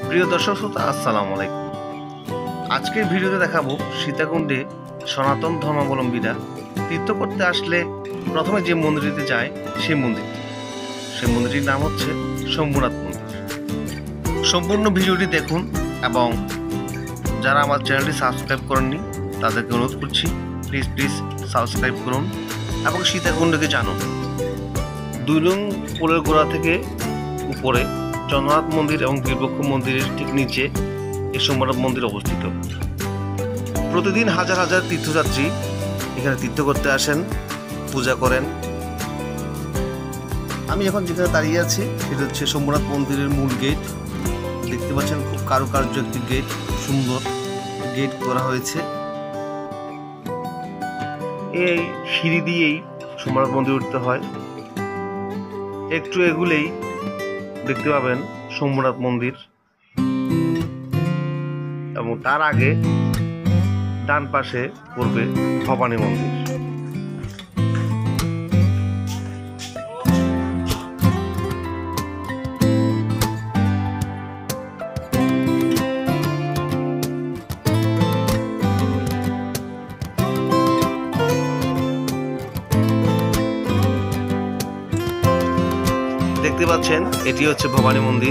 প্রিয় দর্শক শ্রোতা, আসসালামু আলাইকুম। আজকের ভিডিওতে দেখাবো সীতাকুণ্ডে সনাতন ধর্মাবলম্বীরা তীর্থ করতে আসলে প্রথমে যে মন্দিরটিতে যায় সেই মন্দিরটির নাম হচ্ছে শম্ভুনাথ মন্দির। সম্পূর্ণ ভিডিওটি দেখুন এবং যারা আমার চ্যানেলটি সাবস্ক্রাইব করেননি তাদেরকে অনুরোধ করছি প্লিজ সাবস্ক্রাইব করুন এবং সীতাকুণ্ডকে জানুন। 2 নং পোলের গোড়া থেকে উপরে চন্দ্রনাথ মন্দির এবং বীরপক্ষ মন্দিরের ঠিক নিচে এই শম্ভুনাথ মন্দির অবস্থিত। প্রতিদিন হাজার হাজার তীর্থযাত্রী এখানে তীর্থ করতে আসেন, পূজা করেন। আমি এখন যেখানে দাঁড়িয়ে আছি সেটা হচ্ছে শম্ভুনাথ মন্দিরের মূল গেট। দেখতে পাচ্ছেন খুব কারুকার্য একটি গেট, সুন্দর গেট করা হয়েছে। এই সিঁড়ি দিয়েই শম্ভুনাথ মন্দির উঠতে হয়। একটু এগুলেই দেখতে পাবেন শম্ভুনাথ মন্দির এবং তার আগে ডান পাশে পড়বে ভবানী মন্দির। দেখতে পাচ্ছেন এটি হচ্ছে ভবানী মন্দির।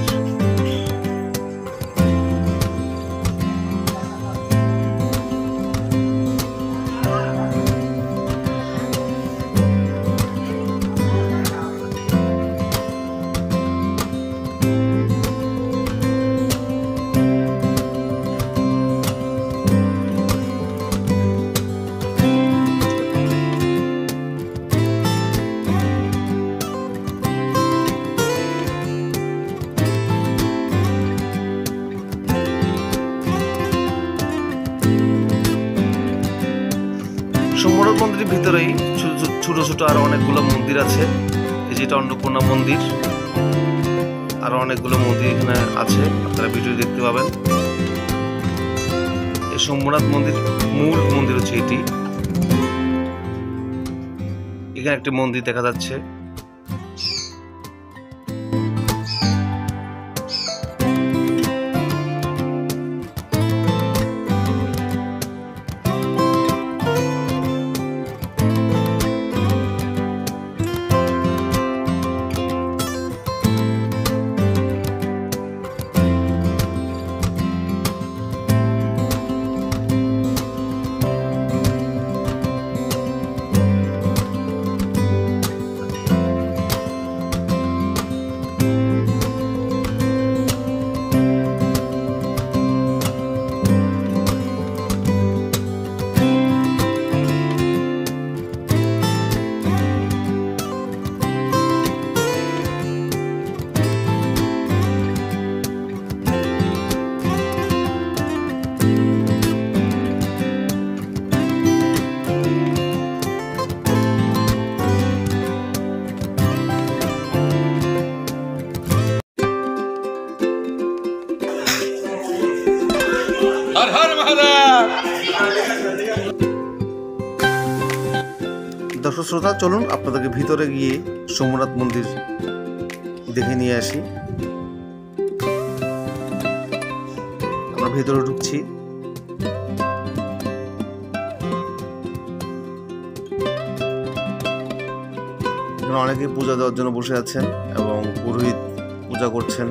শম্ভুনাথ মন্দিরের ভিতরেই ছোট ছোট আরো অনেকগুলো মন্দির আছে। এই যেটা অন্নপূর্ণা মন্দির, আরো অনেকগুলো মন্দির এখানে আছে, আপনারা ভিডিও দেখতে পাবেন। এই শম্ভুনাথ মন্দির মূল মন্দির হচ্ছে এটি। এখানে একটি মন্দির দেখা যাচ্ছে। দর্শক শ্রোতা, চলুন আপনাদেরকে ভিতরে গিয়ে শম্ভুনাথ মন্দির দেখে নিয়ে আসি। আমরা ভিতরে ঢুকছি। অনেকে পূজা দেওয়ার জন্য বসে আছেন এবং পুরোহিত পূজা করছেন।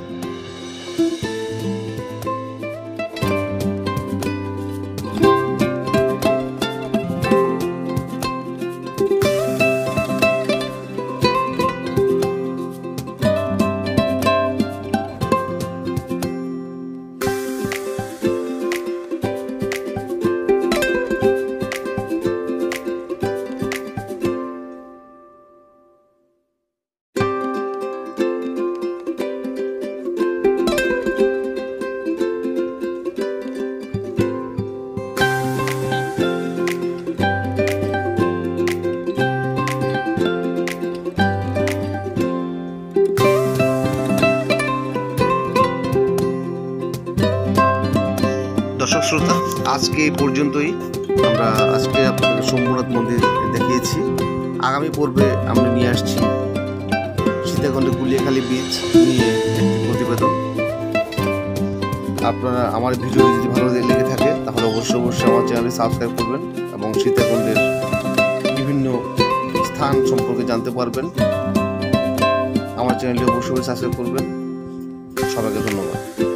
দর্শক শ্রোতা, আজকে এই পর্যন্তই। আমরা আজকে আপনাদের শম্ভুনাথ মন্দির দেখিয়েছি। আগামী পর্বে আমরা নিয়ে আসছি সীতাকুণ্ডে গুলিয়াখালী বীচ নিয়ে একটি প্রতিবেদন। আপনারা আমার ভিডিও যদি ভালো লেগে থাকে তাহলে অবশ্যই আমার চ্যানেলটি সাবস্ক্রাইব করবেন এবং সীতাকুণ্ডের বিভিন্ন স্থান সম্পর্কে জানতে পারবেন। আমার চ্যানেলটি অবশ্যই সাবস্ক্রাইব করবেন। সবাইকে ধন্যবাদ।